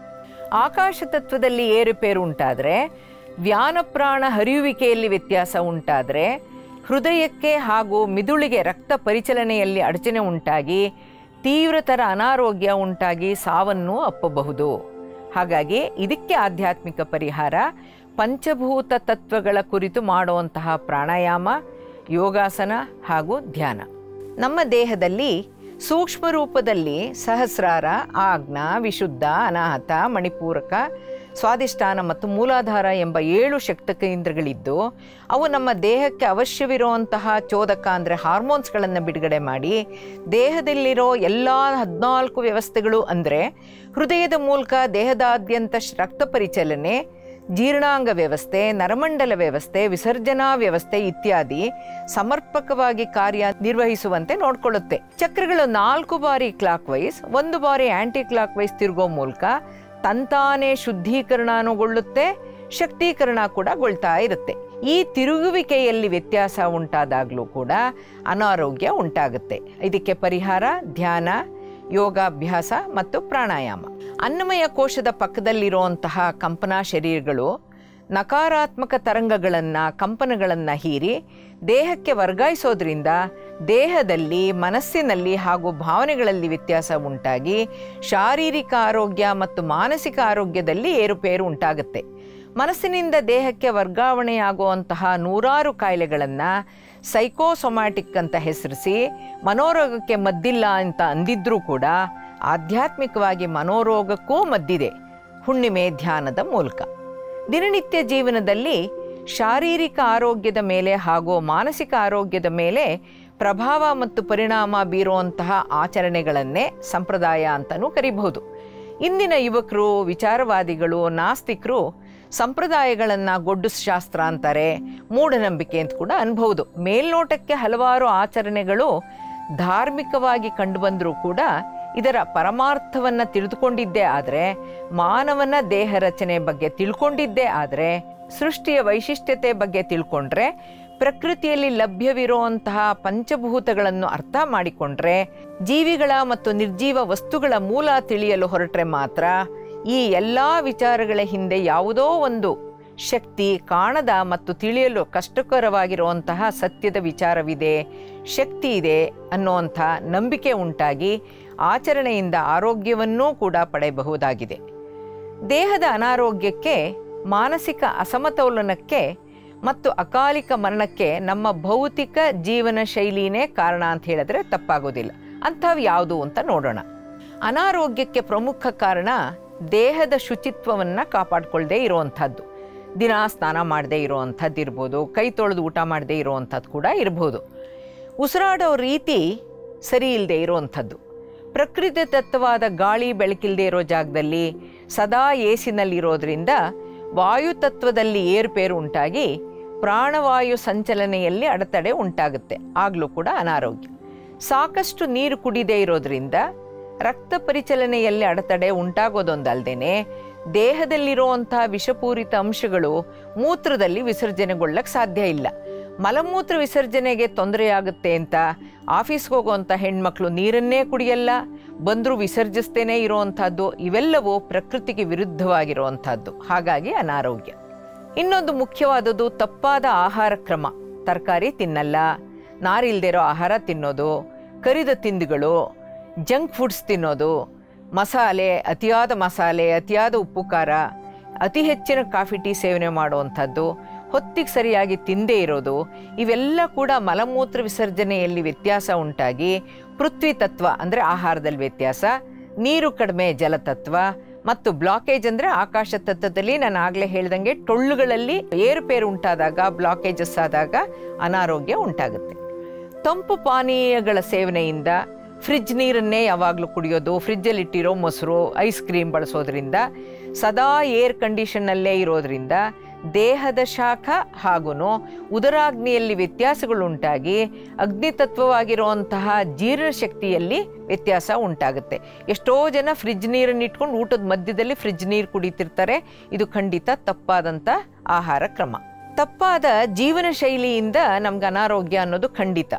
ಆಕಾಶ ತತ್ವದಲ್ಲಿ ಏರುಪೇರು ಉಂಟಾದರೆ, ವ್ಯಾನಪ್ರಾಣ ಹರಿಯುವಿಕೆಯಲ್ಲಿ ವ್ಯತ್ಯಾಸ ಉಂಟಾದರೆ, ಹೃದಯಕ್ಕೆ ಹಾಗೂ ಮಿದುಳಿಗೆ ರಕ್ತ ಪರಿಚಲನೆಯಲ್ಲಿ ಅಡಚಣೆ ಉಂಟಾಗಿ ತೀವ್ರತರ ಅನಾರೋಗ್ಯ ಉಂಟಾಗಿ ಸಾವನ್ನು ಅಪ್ಪಬಹುದು. ಹಾಗಾಗಿ ಇದಕ್ಕೆ ಆಧ್ಯಾತ್ಮಿಕ ಪರಿಹಾರ ಪಂಚಭೂತ ತತ್ವಗಳ ಕುರಿತು ಮಾಡುವಂತಹ ಪ್ರಾಣಾಯಾಮ, ಯೋಗಾಸನ ಹಾಗೂ ಧ್ಯಾನ. ನಮ್ಮ ದೇಹದಲ್ಲಿ ಸೂಕ್ಷ್ಮ ರೂಪದಲ್ಲಿ ಸಹಸ್ರಾರ, ಆಜ್ಞ, ವಿಶುದ್ಧ, ಅನಾಹತ, ಮಣಿಪೂರಕ, ಸ್ವಾಧಿಷ್ಠಾನ ಮತ್ತು ಮೂಲಾಧಾರ ಎಂಬ ಏಳು ಶಕ್ತ ಕೇಂದ್ರಗಳಿದ್ದು ಅವು ನಮ್ಮ ದೇಹಕ್ಕೆ ಅವಶ್ಯವಿರುವಂತಹ ಚೋದಕ ಅಂದರೆ ಹಾರ್ಮೋನ್ಸ್ಗಳನ್ನು ಬಿಡುಗಡೆ ಮಾಡಿ ದೇಹದಲ್ಲಿರೋ ಎಲ್ಲ ಹದಿನಾಲ್ಕು ವ್ಯವಸ್ಥೆಗಳು ಅಂದರೆ ಹೃದಯದ ಮೂಲಕ ದೇಹದಾದ್ಯಂತ ರಕ್ತ ಪರಿಚಲನೆ, ಜೀರ್ಣಾಂಗ ವ್ಯವಸ್ಥೆ, ನರಮಂಡಲ ವ್ಯವಸ್ಥೆ, ವಿಸರ್ಜನಾ ವ್ಯವಸ್ಥೆ ಇತ್ಯಾದಿ ಸಮರ್ಪಕವಾಗಿ ಕಾರ್ಯ ನಿರ್ವಹಿಸುವಂತೆ ನೋಡಿಕೊಳ್ಳುತ್ತೆ. ಚಕ್ರಗಳು ನಾಲ್ಕು ಬಾರಿ ಕ್ಲಾಕ್ ವೈಸ್, ಒಂದು ಬಾರಿ ಆಂಟಿ ಕ್ಲಾಕ್ ವೈಸ್ ತಿರುಗೋ ಮೂಲಕ ತಂತಾನೇ ಶುದ್ಧೀಕರಣಗೊಳ್ಳುತ್ತೆ, ಶಕ್ತೀಕರಣ ಕೂಡ ಗೊಳ್ತಾ ಇರುತ್ತೆ. ಈ ತಿರುಗುವಿಕೆಯಲ್ಲಿ ವ್ಯತ್ಯಾಸ ಉಂಟಾದಾಗಲೂ ಕೂಡ ಅನಾರೋಗ್ಯ ಉಂಟಾಗುತ್ತೆ. ಇದಕ್ಕೆ ಪರಿಹಾರ ಧ್ಯಾನ, ಯೋಗಾಭ್ಯಾಸ ಮತ್ತು ಪ್ರಾಣಾಯಾಮ. ಅನ್ನಮಯ ಕೋಶದ ಪಕ್ಕದಲ್ಲಿರುವಂತಹ ಕಂಪನಾ ಶರೀರಗಳು ನಕಾರಾತ್ಮಕ ತರಂಗಗಳನ್ನು ಕಂಪನಗಳನ್ನು ಹೀರಿ ದೇಹಕ್ಕೆ ವರ್ಗಾಯಿಸೋದ್ರಿಂದ ದೇಹದಲ್ಲಿ ಮನಸ್ಸಿನಲ್ಲಿ ಹಾಗೂ ಭಾವನೆಗಳಲ್ಲಿ ವ್ಯತ್ಯಾಸ ಉಂಟಾಗಿ ಶಾರೀರಿಕ ಆರೋಗ್ಯ ಮತ್ತು ಮಾನಸಿಕ ಆರೋಗ್ಯದಲ್ಲಿ ಏರುಪೇರು ಉಂಟಾಗುತ್ತೆ. ಮನಸ್ಸಿನಿಂದ ದೇಹಕ್ಕೆ ವರ್ಗಾವಣೆಯಾಗುವಂತಹ ನೂರಾರು ಕಾಯಿಲೆಗಳನ್ನು ಸೈಕೋಸೊಮ್ಯಾಟಿಕ್ ಅಂತ ಹೆಸರಿಸಿ ಮನೋರೋಗಕ್ಕೆ ಮದ್ದಿಲ್ಲ ಅಂತ ಅಂದಿದ್ರೂ ಕೂಡ ಆಧ್ಯಾತ್ಮಿಕವಾಗಿ ಮನೋರೋಗಕ್ಕೂ ಮದ್ದಿದೆ ಹುಣ್ಣಿಮೆ ಧ್ಯಾನದ ಮೂಲಕ. ದಿನನಿತ್ಯ ಜೀವನದಲ್ಲಿ ಶಾರೀರಿಕ ಆರೋಗ್ಯದ ಮೇಲೆ ಹಾಗೂ ಮಾನಸಿಕ ಆರೋಗ್ಯದ ಮೇಲೆ ಪ್ರಭಾವ ಮತ್ತು ಪರಿಣಾಮ ಬೀರುವಂತಹ ಆಚರಣೆಗಳನ್ನೇ ಸಂಪ್ರದಾಯ ಅಂತಲೂ ಕರಿಬಹುದು. ಇಂದಿನ ಯುವಕರು, ವಿಚಾರವಾದಿಗಳು, ನಾಸ್ತಿಕರು ಸಂಪ್ರದಾಯಗಳನ್ನು ಗೊಡ್ಡು ಶಾಸ್ತ್ರ ಅಂತಾರೆ, ಮೂಢನಂಬಿಕೆ ಅಂತ ಕೂಡ ಅನ್ಬಹುದು. ಮೇಲ್ನೋಟಕ್ಕೆ ಹಲವಾರು ಆಚರಣೆಗಳು ಧಾರ್ಮಿಕವಾಗಿ ಕಂಡುಬಂದರೂ ಕೂಡ ಇದರ ಪರಮಾರ್ಥವನ್ನು ತಿಳಿದುಕೊಂಡಿದ್ದೇ ಆದರೆ, ಮಾನವನ ದೇಹ ರಚನೆ ಬಗ್ಗೆ ತಿಳ್ಕೊಂಡಿದ್ದೇ ಆದರೆ, ಸೃಷ್ಟಿಯ ವೈಶಿಷ್ಟ್ಯತೆ ಬಗ್ಗೆ ತಿಳ್ಕೊಂಡ್ರೆ, ಪ್ರಕೃತಿಯಲ್ಲಿ ಲಭ್ಯವಿರುವಂತಹ ಪಂಚಭೂತಗಳನ್ನು ಅರ್ಥ ಮಾಡಿಕೊಂಡ್ರೆ, ಜೀವಿಗಳ ಮತ್ತು ನಿರ್ಜೀವ ವಸ್ತುಗಳ ಮೂಲ ತಿಳಿಯಲು ಹೊರಟ್ರೆ ಮಾತ್ರ ಈ ಎಲ್ಲ ವಿಚಾರಗಳ ಹಿಂದೆ ಯಾವುದೋ ಒಂದು ಶಕ್ತಿ, ಕಾಣದ ಮತ್ತು ತಿಳಿಯಲು ಕಷ್ಟಕರವಾಗಿರುವಂತಹ ಸತ್ಯದ ವಿಚಾರವಿದೆ, ಶಕ್ತಿ ಇದೆ ಅನ್ನುವಂಥ ನಂಬಿಕೆ ಉಂಟಾಗಿ ಆಚರಣೆಯಿಂದ ಆರೋಗ್ಯವನ್ನೂ ಕೂಡ ಪಡೆಯಬಹುದಾಗಿದೆ. ದೇಹದ ಅನಾರೋಗ್ಯಕ್ಕೆ, ಮಾನಸಿಕ ಅಸಮತೋಲನಕ್ಕೆ ಮತ್ತು ಅಕಾಲಿಕ ಮರಣಕ್ಕೆ ನಮ್ಮ ಭೌತಿಕ ಜೀವನ ಶೈಲಿನೇ ಕಾರಣ ಅಂತ ಹೇಳಿದ್ರೆ ತಪ್ಪಾಗೋದಿಲ್ಲ. ಅಂಥವು ಯಾವುದು ಅಂತ ನೋಡೋಣ. ಅನಾರೋಗ್ಯಕ್ಕೆ ಪ್ರಮುಖ ಕಾರಣ ದೇಹದ ಶುಚಿತ್ವವನ್ನು ಕಾಪಾಡಿಕೊಳ್ಳದೆ ಇರುವಂಥದ್ದು. ದಿನ ಸ್ನಾನ ಮಾಡದೇ ಇರೋವಂಥದ್ದು ಇರ್ಬೋದು, ಕೈ ತೊಳೆದು ಊಟ ಮಾಡದೇ ಇರೋವಂಥದ್ದು ಕೂಡ ಇರ್ಬೋದು. ಉಸಿರಾಡೋ ರೀತಿ ಸರಿ ಇಲ್ಲದೆ ಇರೋವಂಥದ್ದು. ಪ್ರಕೃತಿ ದತ್ತವಾದ ಗಾಳಿ ಬೆಳಕಿಲ್ಲದೆ ಇರೋ ಜಾಗದಲ್ಲಿ ಸದಾ ಏಸಿನಲ್ಲಿರೋದ್ರಿಂದ ವಾಯುತತ್ವದಲ್ಲಿ ಏರುಪೇರು ಉಂಟಾಗಿ ಪ್ರಾಣವಾಯು ಸಂಚಲನೆಯಲ್ಲಿ ಅಡೆತಡೆ ಉಂಟಾಗುತ್ತೆ. ಆಗಲೂ ಕೂಡ ಅನಾರೋಗ್ಯ. ಸಾಕಷ್ಟು ನೀರು ಕುಡಿದೇ ಇರೋದ್ರಿಂದ ರಕ್ತ ಪರಿಚಲನೆಯಲ್ಲಿ ಅಡೆತಡೆ ಉಂಟಾಗೋದೊಂದಲ್ದೇ ದೇಹದಲ್ಲಿರುವಂಥ ವಿಷಪೂರಿತ ಅಂಶಗಳು ಮೂತ್ರದಲ್ಲಿ ವಿಸರ್ಜನೆಗೊಳ್ಳಕ್ಕೆ ಸಾಧ್ಯ ಇಲ್ಲ. ಮಲಮೂತ್ರ ವಿಸರ್ಜನೆಗೆ ತೊಂದರೆಯಾಗುತ್ತೆ ಅಂತ ಆಫೀಸ್ಗೆ ಹೋಗುವಂಥ ಹೆಣ್ಮಕ್ಳು ನೀರನ್ನೇ ಕುಡಿಯಲ್ಲ, ಬಂದರೂ ವಿಸರ್ಜಿಸ್ತೇನೆ ಇರುವಂಥದ್ದು. ಇವೆಲ್ಲವೂ ಪ್ರಕೃತಿಗೆ ವಿರುದ್ಧವಾಗಿರುವಂಥದ್ದು. ಹಾಗಾಗಿ ಅನಾರೋಗ್ಯ. ಇನ್ನೊಂದು ಮುಖ್ಯವಾದದ್ದು ತಪ್ಪಾದ ಆಹಾರ ಕ್ರಮ. ತರಕಾರಿ ತಿನ್ನಲ್ಲ, ನಾರಿಲ್ದಿರೋ ಆಹಾರ ತಿನ್ನೋದು, ಕರಿದ ತಿಂಡಿಗಳು, ಜಂಕ್ ಫುಡ್ಸ್ ತಿನ್ನೋದು, ಮಸಾಲೆ, ಅತಿಯಾದ ಮಸಾಲೆ, ಅತಿಯಾದ ಉಪ್ಪು ಖಾರ, ಅತಿ ಹೆಚ್ಚಿನ ಕಾಫಿ ಟೀ ಸೇವನೆ ಮಾಡುವಂಥದ್ದು, ಹೊತ್ತಿಗೆ ಸರಿಯಾಗಿ ತಿಂದೇ ಇರೋದು, ಇವೆಲ್ಲ ಕೂಡ ಮಲಮೂತ್ರ ವಿಸರ್ಜನೆಯಲ್ಲಿ ವ್ಯತ್ಯಾಸ ಉಂಟಾಗಿ ಪೃಥ್ವಿ ತತ್ವ ಅಂದರೆ ಆಹಾರದಲ್ಲಿ ವ್ಯತ್ಯಾಸ, ನೀರು ಕಡಿಮೆ ಜಲತತ್ವ ಮತ್ತು ಬ್ಲಾಕೇಜ್ ಅಂದರೆ ಆಕಾಶ ತತ್ವದಲ್ಲಿ ನಾನು ಆಗಲೇ ಹೇಳ್ದಂಗೆ ಟೊಳ್ಳುಗಳಲ್ಲಿ ಏರುಪೇರು ಉಂಟಾದಾಗ, ಬ್ಲಾಕೇಜಸ್ ಆದಾಗ ಅನಾರೋಗ್ಯ ಉಂಟಾಗುತ್ತೆ. ತಂಪು ಪಾನೀಯಗಳ ಸೇವನೆಯಿಂದ, ಫ್ರಿಜ್ ನೀರನ್ನೇ ಯಾವಾಗಲೂ ಕುಡಿಯೋದು, ಫ್ರಿಜ್ಜಲ್ಲಿಟ್ಟಿರೋ ಮೊಸರು, ಐಸ್ ಕ್ರೀಮ್ ಬಳಸೋದ್ರಿಂದ, ಸದಾ ಏರ್ ಕಂಡೀಷನ್ನಲ್ಲೇ ಇರೋದ್ರಿಂದ ದೇಹದ ಶಾಖ ಹಾಗೂ ಉದರಾಗ್ನಿಯಲ್ಲಿ ವ್ಯತ್ಯಾಸಗಳುಂಟಾಗಿ ಅಗ್ನಿತತ್ವವಾಗಿರುವಂತಹ ಜೀರ್ಣಶಕ್ತಿಯಲ್ಲಿ ವ್ಯತ್ಯಾಸ ಉಂಟಾಗುತ್ತೆ. ಎಷ್ಟೋ ಜನ ಫ್ರಿಜ್ ನೀರನ್ನು ಇಟ್ಕೊಂಡು ಊಟದ ಮಧ್ಯದಲ್ಲಿ ಫ್ರಿಜ್ ನೀರು ಕುಡಿತಿರ್ತಾರೆ. ಇದು ಖಂಡಿತ ತಪ್ಪಾದಂಥ ಆಹಾರ ಕ್ರಮ. ತಪ್ಪಾದ ಜೀವನ ಶೈಲಿಯಿಂದ ನಮ್ಗೆ ಅನಾರೋಗ್ಯ ಅನ್ನೋದು ಖಂಡಿತ.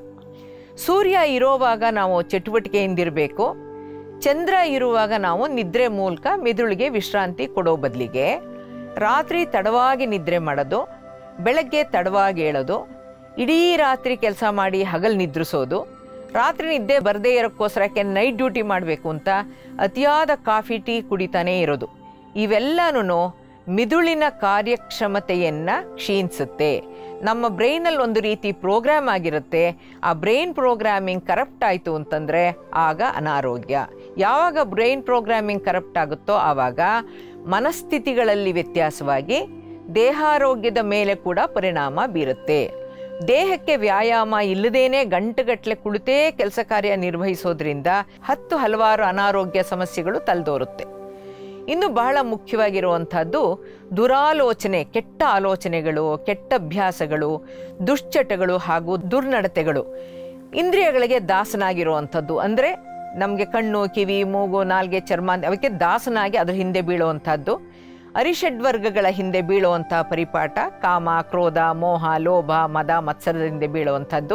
ಸೂರ್ಯ ಇರೋವಾಗ ನಾವು ಚಟುವಟಿಕೆಯಿಂದಿರಬೇಕು. ಚಂದ್ರ ಇರುವಾಗ ನಾವು ನಿದ್ರೆ ಮೂಲಕ ಮೆದುಳಿಗೆ ವಿಶ್ರಾಂತಿ ಕೊಡೋ ಬದಲಿಗೆ ರಾತ್ರಿ ತಡವಾಗಿ ನಿದ್ರೆ ಮಾಡೋದು, ಬೆಳಗ್ಗೆ ತಡವಾಗಿ ಏಳೋದು, ಇಡೀ ರಾತ್ರಿ ಕೆಲಸ ಮಾಡಿ ಹಗಲು ನಿದ್ರಿಸೋದು, ರಾತ್ರಿ ನಿದ್ದೆ ಬರದೇ ಇರೋಕ್ಕೋಸ್ಕರಕ್ಕೆ ನೈಟ್ ಡ್ಯೂಟಿ ಮಾಡಬೇಕು ಅಂತ ಅತಿಯಾದ ಕಾಫಿ ಟೀ ಕುಡಿತಾನೇ ಇರೋದು, ಇವೆಲ್ಲನೂ ಮಿದುಳಿನ ಕಾರ್ಯಕ್ಷಮತೆಯನ್ನು ಕ್ಷೀಣಿಸುತ್ತೆ. ನಮ್ಮ ಬ್ರೈನಲ್ಲಿ ಒಂದು ರೀತಿ ಪ್ರೋಗ್ರಾಮ್ ಆಗಿರುತ್ತೆ. ಆ ಬ್ರೈನ್ ಪ್ರೋಗ್ರಾಮಿಂಗ್ ಕರಪ್ಟ್ ಆಯಿತು ಅಂತಂದರೆ ಆಗ ಅನಾರೋಗ್ಯ. ಯಾವಾಗ ಬ್ರೈನ್ ಪ್ರೋಗ್ರಾಮಿಂಗ್ ಕರಪ್ಟ್ ಆಗುತ್ತೋ ಆವಾಗ ಮನಸ್ಥಿತಿಗಳಲ್ಲಿ ವ್ಯತ್ಯಾಸವಾಗಿ ದೇಹಾರೋಗ್ಯದ ಮೇಲೆ ಕೂಡ ಪರಿಣಾಮ ಬೀರುತ್ತೆ. ದೇಹಕ್ಕೆ ವ್ಯಾಯಾಮ ಇಲ್ಲದೇನೆ ಗಂಟೆಗಟ್ಟಲೆ ಕುಳಿತೇ ಕೆಲಸ ಕಾರ್ಯ ನಿರ್ವಹಿಸೋದ್ರಿಂದ ಹತ್ತು ಹಲವಾರು ಅನಾರೋಗ್ಯ ಸಮಸ್ಯೆಗಳು ತಲೆದೋರುತ್ತೆ. ಇನ್ನು ಬಹಳ ಮುಖ್ಯವಾಗಿರುವಂಥದ್ದು ದುರಾಲೋಚನೆ, ಕೆಟ್ಟ ಆಲೋಚನೆಗಳು, ಕೆಟ್ಟ ಅಭ್ಯಾಸಗಳು, ದುಶ್ಚಟಗಳು ಹಾಗೂ ದುರ್ನಡತೆಗಳು. ಇಂದ್ರಿಯಗಳಿಗೆ ದಾಸನಾಗಿರುವಂಥದ್ದು ಅಂದರೆ ನಮಗೆ ಕಣ್ಣು, ಕಿವಿ, ಮೂಗು, ನಾಲ್ಗೆ, ಚರ್ಮ ಅವಕ್ಕೆ ದಾಸನಾಗಿ ಅದರ ಹಿಂದೆ ಬೀಳುವಂಥದ್ದು. ಅರಿಷಡ್ವರ್ಗಗಳ ಹಿಂದೆ ಬೀಳುವಂಥ ಪರಿಪಾಠ, ಕಾಮ, ಕ್ರೋಧ, ಮೋಹ, ಲೋಭ, ಮದ, ಮತ್ಸರದ ಹಿಂದೆ ಬೀಳುವಂಥದ್ದು.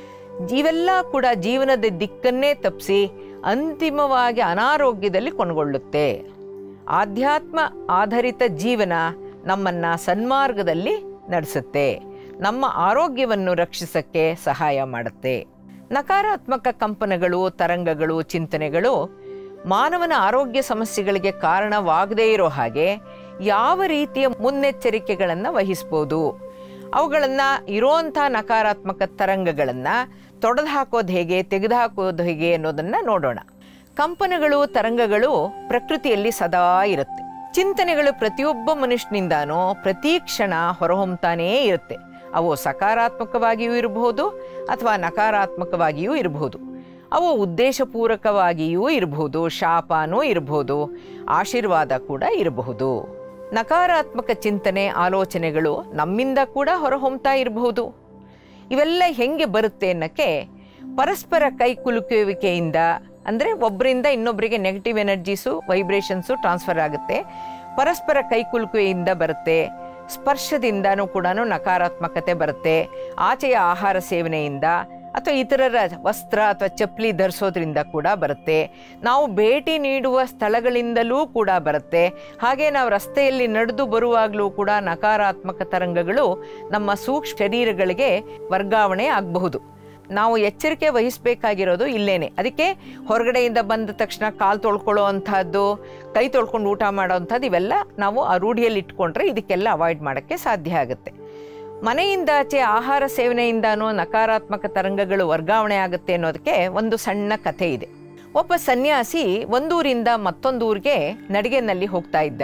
ಇವೆಲ್ಲ ಕೂಡ ಜೀವನದ ದಿಕ್ಕನ್ನೇ ತಪ್ಪಿಸಿ ಅಂತಿಮವಾಗಿ ಅನಾರೋಗ್ಯದಲ್ಲಿ ಕೊನೆಗೊಳ್ಳುತ್ತೆ. ಆಧ್ಯಾತ್ಮ ಆಧಾರಿತ ಜೀವನ ನಮ್ಮನ್ನು ಸನ್ಮಾರ್ಗದಲ್ಲಿ ನಡೆಸುತ್ತೆ, ನಮ್ಮ ಆರೋಗ್ಯವನ್ನು ರಕ್ಷಿಸೋಕ್ಕೆ ಸಹಾಯ ಮಾಡುತ್ತೆ. ನಕಾರಾತ್ಮಕ ಕಂಪನಗಳು, ತರಂಗಗಳು, ಚಿಂತನೆಗಳು ಮಾನವನ ಆರೋಗ್ಯ ಸಮಸ್ಯೆಗಳಿಗೆ ಕಾರಣವಾಗದೇ ಇರೋ ಹಾಗೆ ಯಾವ ರೀತಿಯ ಮುನ್ನೆಚ್ಚರಿಕೆಗಳನ್ನು ವಹಿಸ್ಬೋದು, ಅವುಗಳನ್ನು ಇರೋವಂಥ ನಕಾರಾತ್ಮಕ ತರಂಗಗಳನ್ನು ತೊಡೆದು ಹಾಕೋದು ಹೇಗೆ, ತೆಗೆದುಹಾಕೋದು ಹೇಗೆ ಅನ್ನೋದನ್ನು ನೋಡೋಣ. ಕಂಪನಗಳು, ತರಂಗಗಳು ಪ್ರಕೃತಿಯಲ್ಲಿ ಸದಾ ಇರುತ್ತೆ. ಚಿಂತನೆಗಳು ಪ್ರತಿಯೊಬ್ಬ ಮನುಷ್ಯನಿಂದಾನೋ ಪ್ರತಿ ಕ್ಷಣ ಹೊರಹೊಮ್ತಾನೇ ಇರುತ್ತೆ. ಅವು ಸಕಾರಾತ್ಮಕವಾಗಿಯೂ ಇರಬಹುದು ಅಥವಾ ನಕಾರಾತ್ಮಕವಾಗಿಯೂ ಇರಬಹುದು. ಅವು ಉದ್ದೇಶಪೂರ್ವಕವಾಗಿಯೂ ಇರಬಹುದು, ಶಾಪನೂ ಇರಬಹುದು, ಆಶೀರ್ವಾದ ಕೂಡ ಇರಬಹುದು. ನಕಾರಾತ್ಮಕ ಚಿಂತನೆ, ಆಲೋಚನೆಗಳು ನಮ್ಮಿಂದ ಕೂಡ ಹೊರಹೊಮ್ತಾ ಇರಬಹುದು. ಇವೆಲ್ಲ ಹೆಂಗೆ ಬರುತ್ತೆ ಅನ್ನೋಕ್ಕೆ ಪರಸ್ಪರ ಕೈಕುಲುಕುವಿಕೆಯಿಂದ, ಅಂದರೆ ಒಬ್ಬರಿಂದ ಇನ್ನೊಬ್ಬರಿಗೆ ನೆಗೆಟಿವ್ ಎನರ್ಜೀಸು, ವೈಬ್ರೇಷನ್ಸು ಟ್ರಾನ್ಸ್ಫರ್ ಆಗುತ್ತೆ. ಪರಸ್ಪರ ಕೈಕುಲುಕುವಿಕೆಯಿಂದ ಬರುತ್ತೆ. ಸ್ಪರ್ಶದಿಂದನೂ ಕೂಡ ನಕಾರಾತ್ಮಕತೆ ಬರುತ್ತೆ. ಆಚೆಯ ಆಹಾರ ಸೇವನೆಯಿಂದ ಅಥವಾ ಇತರರ ವಸ್ತ್ರ ಅಥವಾ ಚಪ್ಪಲಿ ಧರಿಸೋದ್ರಿಂದ ಕೂಡ ಬರುತ್ತೆ. ನಾವು ಭೇಟಿ ನೀಡುವ ಸ್ಥಳಗಳಿಂದಲೂ ಕೂಡ ಬರುತ್ತೆ. ಹಾಗೆ ನಾವು ರಸ್ತೆಯಲ್ಲಿ ನಡೆದು ಬರುವಾಗಲೂ ಕೂಡ ನಕಾರಾತ್ಮಕ ತರಂಗಗಳು ನಮ್ಮ ಸೂಕ್ಷ್ಮ ಶರೀರಗಳಿಗೆ ವರ್ಗಾವಣೆ ಆಗಬಹುದು. ನಾವು ಎಚ್ಚರಿಕೆ ವಹಿಸಬೇಕಾಗಿರೋದು ಇಲ್ಲೇನೆ. ಅದಕ್ಕೆ ಹೊರಗಡೆಯಿಂದ ಬಂದ ತಕ್ಷಣ ಕಾಲು ತೊಳ್ಕೊಳ್ಳೋ ಅಂಥದ್ದು, ಕೈ ತೊಳ್ಕೊಂಡು ಊಟ ಮಾಡೋ ಅಂಥದ್ದು, ಇವೆಲ್ಲ ನಾವು ಆ ರೂಢಿಯಲ್ಲಿ ಇಟ್ಕೊಂಡ್ರೆ ಇದಕ್ಕೆಲ್ಲ ಅವಾಯ್ಡ್ ಮಾಡೋಕ್ಕೆ ಸಾಧ್ಯ ಆಗುತ್ತೆ. ಮನೆಯಿಂದಾಚೆ ಆಹಾರ ಸೇವನೆಯಿಂದನೂ ನಕಾರಾತ್ಮಕ ತರಂಗಗಳು ವರ್ಗಾವಣೆ ಆಗುತ್ತೆ ಅನ್ನೋದಕ್ಕೆ ಒಂದು ಸಣ್ಣ ಕಥೆ ಇದೆ. ಒಬ್ಬ ಸನ್ಯಾಸಿ ಒಂದೂರಿಂದ ಮತ್ತೊಂದೂರಿಗೆ ನಡಿಗೆನಲ್ಲಿ ಹೋಗ್ತಾ ಇದ್ದ.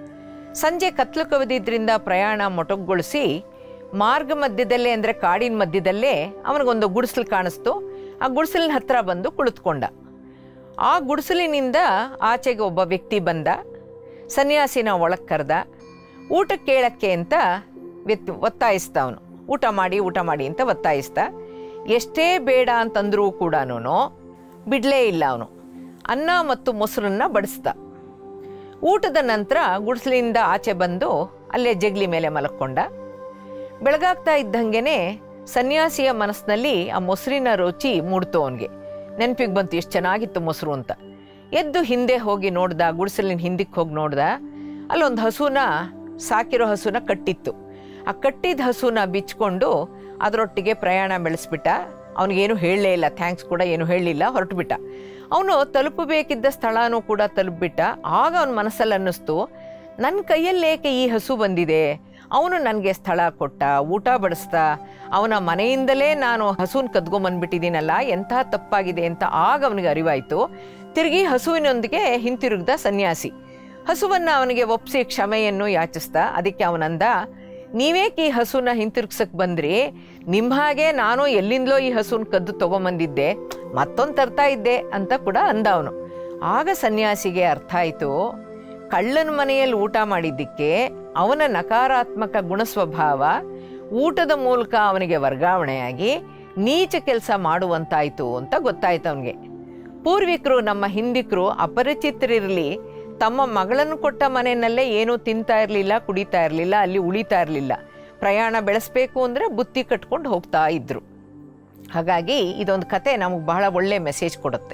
ಸಂಜೆ ಕತ್ಲು ಕವಿದಿದ್ದರಿಂದ ಪ್ರಯಾಣ ಮೊಟಕುಗೊಳಿಸಿ ಮಾರ್ಗ ಮಧ್ಯದಲ್ಲೇ, ಅಂದರೆ ಕಾಡಿನ ಮಧ್ಯದಲ್ಲೇ ಅವನಿಗೊಂದು ಗುಡಿಸಲು ಕಾಣಿಸ್ತು. ಆ ಗುಡಿಸಲಿನ ಹತ್ರ ಬಂದು ಕುಳಿತುಕೊಂಡ. ಆ ಗುಡಿಸಲಿನಿಂದ ಆಚೆಗೆ ಒಬ್ಬ ವ್ಯಕ್ತಿ ಬಂದ. ಸನ್ಯಾಸಿನ ಒಳಗೆ ಕರೆದ. ಊಟಕ್ಕೆ ಕೇಳಕ್ಕೆ ಅಂತ ವ್ಯಕ್ತಿ ಒತ್ತಾಯಿಸ್ದ. ಅವನು ಊಟ ಮಾಡಿ ಊಟ ಮಾಡಿ ಅಂತ ಒತ್ತಾಯಿಸ್ದ. ಎಷ್ಟೇ ಬೇಡ ಅಂತಂದ್ರೂ ಕೂಡ ಬಿಡಲೇ ಇಲ್ಲ. ಅವನು ಅನ್ನ ಮತ್ತು ಮೊಸರನ್ನ ಬಡಿಸ್ದ. ಊಟದ ನಂತರ ಗುಡಿಸಲಿಂದ ಆಚೆ ಬಂದು ಅಲ್ಲೇ ಜಗ್ಲಿ ಮೇಲೆ ಮಲಕ್ಕೊಂಡ. ಬೆಳಗಾಗ್ತಾ ಇದ್ದಂಗೆ ಸನ್ಯಾಸಿಯ ಮನಸ್ಸಿನಲ್ಲಿ ಆ ಮೊಸರಿನ ರುಚಿ ಮೂಡ್ತು. ಅವನಿಗೆ ನೆನಪಿಗೆ ಬಂತು, ಎಷ್ಟು ಚೆನ್ನಾಗಿತ್ತು ಮೊಸರು ಅಂತ. ಎದ್ದು ಹಿಂದೆ ಹೋಗಿ ನೋಡ್ದ. ಗುಡಿಸಲಿನ ಹಿಂದಕ್ಕೆ ಹೋಗಿ ನೋಡ್ದ. ಅಲ್ಲೊಂದು ಹಸುನ, ಸಾಕಿರೋ ಹಸುನ ಕಟ್ಟಿತ್ತು. ಆ ಕಟ್ಟಿದ ಹಸುನ ಬಿಚ್ಕೊಂಡು ಅದರೊಟ್ಟಿಗೆ ಪ್ರಯಾಣ ಬೆಳೆಸ್ಬಿಟ್ಟ. ಅವನಿಗೇನು ಹೇಳಲೇ ಇಲ್ಲ, ಥ್ಯಾಂಕ್ಸ್ ಕೂಡ ಏನು ಹೇಳಲಿಲ್ಲ, ಹೊರಟುಬಿಟ್ಟ. ಅವನು ತಲುಪಬೇಕಿದ್ದ ಸ್ಥಳನೂ ಕೂಡ ತಲುಪಿಬಿಟ್ಟ. ಆಗ ಅವನ ಮನಸ್ಸಲ್ಲಿ ಅನ್ನಿಸ್ತು, ನನ್ನ ಕೈಯಲ್ಲೇಕೆ ಈ ಹಸು ಬಂದಿದೆ? ಅವನು ನನಗೆ ಸ್ಥಳ ಕೊಟ್ಟ, ಊಟ ಬಡಿಸ್ದ, ಅವನ ಮನೆಯಿಂದಲೇ ನಾನು ಹಸುನ ಕದ್ಕೊಂಬಂದ್ಬಿಟ್ಟಿದ್ದೀನಲ್ಲ, ಎಂಥ ತಪ್ಪಾಗಿದೆ ಅಂತ ಆಗ ಅವನಿಗೆ ಅರಿವಾಯಿತು. ತಿರುಗಿ ಹಸುವಿನೊಂದಿಗೆ ಹಿಂತಿರುಗ್ದ ಸನ್ಯಾಸಿ. ಹಸುವನ್ನು ಅವನಿಗೆ ಒಪ್ಪಿಸಿ ಕ್ಷಮೆಯನ್ನು ಯಾಚಿಸ್ದ. ಅದಕ್ಕೆ ಅವನಂದ, ನೀವೇಕೆ ಈ ಹಸುನ ಹಿಂತಿರುಗ್ಸಕ್ಕೆ ಬಂದ್ರಿ? ನಿಮ್ಮ ಹಾಗೆ ನಾನು ಎಲ್ಲಿಂದಲೋ ಈ ಹಸುನ ಕದ್ದು ತೊಗೊಂಬಂದಿದ್ದೆ, ಮತ್ತೊಂದು ತರ್ತಾ ಇದ್ದೆ ಅಂತ ಕೂಡ ಅಂದ ಅವನು. ಆಗ ಸನ್ಯಾಸಿಗೆ ಅರ್ಥ ಆಯಿತು, ಕಳ್ಳನ ಮನೆಯಲ್ಲಿ ಊಟ ಮಾಡಿದ್ದಕ್ಕೆ ಅವನ ನಕಾರಾತ್ಮಕ ಗುಣಸ್ವಭಾವ ಊಟದ ಮೂಲಕ ಅವನಿಗೆ ವರ್ಗಾವಣೆಯಾಗಿ ನೀಚ ಕೆಲಸ ಮಾಡುವಂತಾಯಿತು ಅಂತ ಗೊತ್ತಾಯ್ತು ಅವನಿಗೆ. ಪೂರ್ವಿಕರು, ನಮ್ಮ ಹಿಂದಿಕರು ಅಪರಿಚಿತರಿರಲಿ ತಮ್ಮ ಮಗಳನ್ನು ಕೊಟ್ಟ ಮನೆಯಲ್ಲೇ ಏನೂ ತಿಂತಾ ಇರಲಿಲ್ಲ, ಕುಡಿತಾ ಇರಲಿಲ್ಲ, ಅಲ್ಲಿ ಉಳಿತಾ ಇರಲಿಲ್ಲ. ಪ್ರಯಾಣ ಬೆಳೆಸಬೇಕು ಅಂದರೆ ಬುತ್ತಿ ಕಟ್ಕೊಂಡು ಹೋಗ್ತಾ ಇದ್ದರು. ಹಾಗಾಗಿ ಇದೊಂದು ಕತೆ ನಮಗೆ ಬಹಳ ಒಳ್ಳೆ ಮೆಸೇಜ್ ಕೊಡುತ್ತೆ.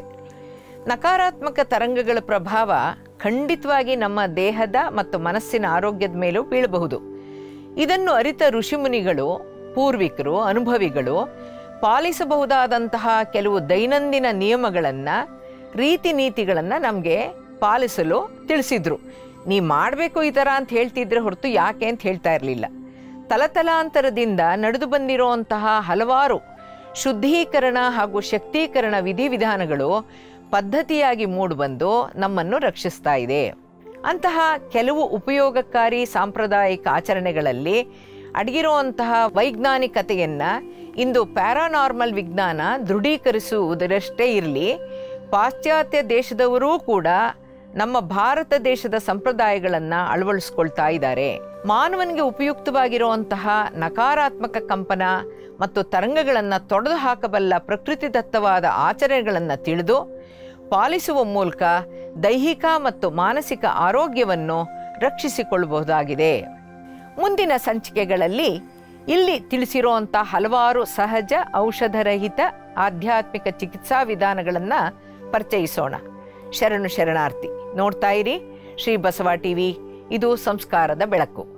ನಕಾರಾತ್ಮಕ ತರಂಗಗಳ ಪ್ರಭಾವ ಖಂಡಿತವಾಗಿ ನಮ್ಮ ದೇಹದ ಮತ್ತು ಮನಸ್ಸಿನ ಆರೋಗ್ಯದ ಮೇಲೂ ಬೀಳಬಹುದು. ಇದನ್ನು ಅರಿತ ಋಷಿಮುನಿಗಳು, ಪೂರ್ವಿಕರು, ಅನುಭವಿಗಳು ಪಾಲಿಸಬಹುದಾದಂತಹ ಕೆಲವು ದೈನಂದಿನ ನಿಯಮಗಳನ್ನು, ರೀತಿ ನೀತಿಗಳನ್ನು ನಮಗೆ ಪಾಲಿಸಲು ತಿಳಿಸಿದ್ರು. ನೀ ಮಾಡಬೇಕು ಈ ಥರ ಅಂತ ಹೇಳ್ತಿದ್ರೆ ಹೊರತು ಯಾಕೆ ಅಂತ ಹೇಳ್ತಾ ಇರಲಿಲ್ಲ. ತಲತಲಾಂತರದಿಂದ ನಡೆದು ಬಂದಿರುವಂತಹ ಹಲವಾರು ಶುದ್ಧೀಕರಣ ಹಾಗೂ ಶಕ್ತೀಕರಣ ವಿಧಿವಿಧಾನಗಳು ಪದ್ಧತಿಯಾಗಿ ಮೂಡಿಬಂದು ನಮ್ಮನ್ನು ರಕ್ಷಿಸ್ತಾ ಇದೆ. ಅಂತಹ ಕೆಲವು ಉಪಯೋಗಕಾರಿ ಸಾಂಪ್ರದಾಯಿಕ ಆಚರಣೆಗಳಲ್ಲಿ ಅಡಗಿರುವಂತಹ ವೈಜ್ಞಾನಿಕತೆಯನ್ನು ಇಂದು ಪ್ಯಾರಾನಾರ್ಮಲ್ ವಿಜ್ಞಾನ ದೃಢೀಕರಿಸುವುದರಷ್ಟೇ ಇರಲಿ, ಪಾಶ್ಚಾತ್ಯ ದೇಶದವರೂ ಕೂಡ ನಮ್ಮ ಭಾರತ ದೇಶದ ಸಂಪ್ರದಾಯಗಳನ್ನು ಅಳವಡಿಸ್ಕೊಳ್ತಾ ಇದ್ದಾರೆ. ಮಾನವನಿಗೆ ಉಪಯುಕ್ತವಾಗಿರುವಂತಹ ನಕಾರಾತ್ಮಕ ಕಂಪನ ಮತ್ತು ತರಂಗಗಳನ್ನು ತೊಡೆದು ಹಾಕಬಲ್ಲ ಪ್ರಕೃತಿದತ್ತವಾದ ಆಚರಣೆಗಳನ್ನು ತಿಳಿದು ಪಾಲಿಸುವ ಮೂಲಕ ದೈಹಿಕ ಮತ್ತು ಮಾನಸಿಕ ಆರೋಗ್ಯವನ್ನು ರಕ್ಷಿಸಿಕೊಳ್ಳಬಹುದಾಗಿದೆ. ಮುಂದಿನ ಸಂಚಿಕೆಗಳಲ್ಲಿ ಇಲ್ಲಿ ತಿಳಿಸಿರುವಂಥ ಹಲವಾರು ಸಹಜ ಔಷಧರಹಿತ ಆಧ್ಯಾತ್ಮಿಕ ಚಿಕಿತ್ಸಾ ವಿಧಾನಗಳನ್ನು ಪರಿಚಯಿಸೋಣ. ಶರಣು ಶರಣಾರ್ಥಿ. ನೋಡ್ತಾ ಇರಿ ಶ್ರೀ ಬಸವ ಟಿವಿ, ಇದು ಸಂಸ್ಕಾರದ ಬೆಳಕು.